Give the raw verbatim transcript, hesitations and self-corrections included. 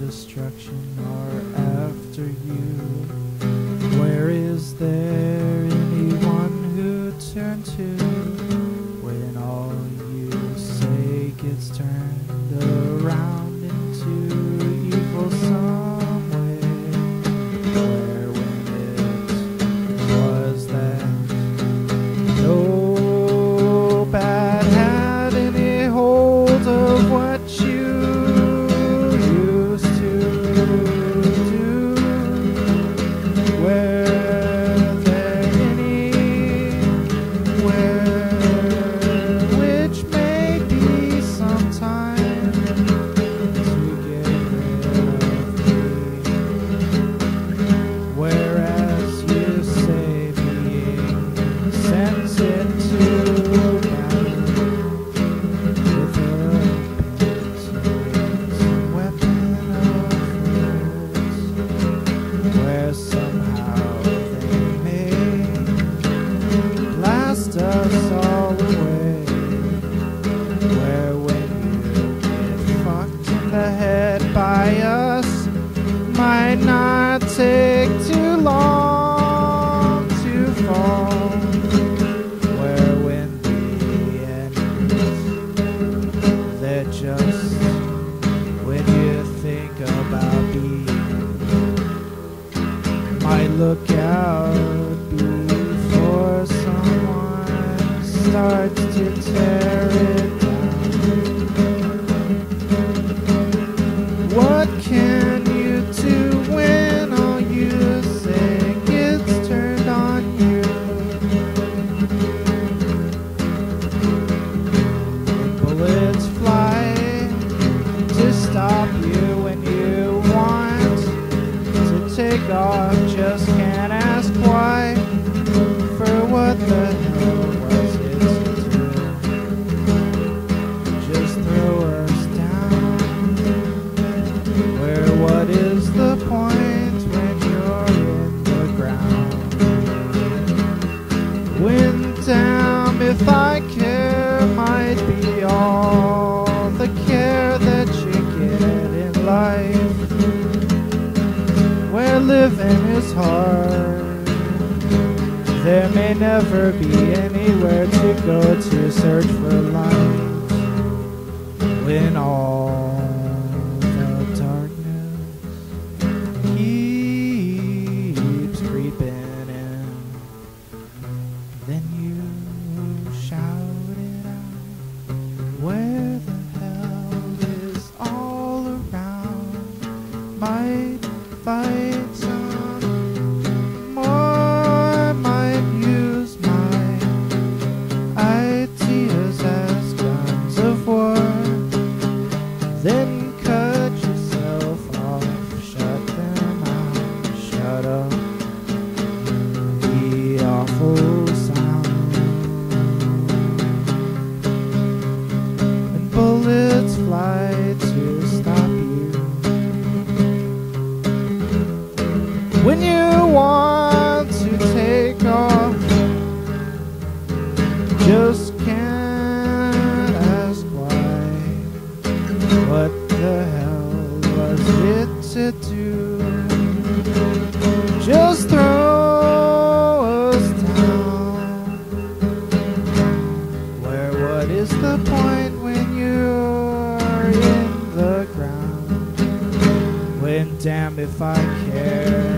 destruction are after you. Where is there anyone who turn to when all you say gets turned around into evil somewhere? Where when it was that no bad had any hold of what you used to do? Were there anywhere which may be sometime to get rid of me? Whereas you say being sent into us all away. Where when you get fucked in the head by us, might not take too long to fall. Where when the end, they're just when you think about being, might look out before someone starts to tear it down. What can you do when all you say gets turned on you? When bullets fly to stop you when you want to take off, just can't ask why. For what the hell was it to do? Just throw us down. Where what is the point when you're in the ground? When damn if I care might be all the care that you get in life. Where living is hard, there may never be anywhere to go to search for life. When all the darkness keeps creeping in, then you shout it out. Where the hell is all around? Might fight some more, might use my ideas as guns of war. Then cut yourself off, shut them out, shut up the awful sound. And bullets fly to stop you when you want to take off, just can't ask why. What the hell was it to do? Just throw us down. Where what is the point when you're in the ground? When damn if I care.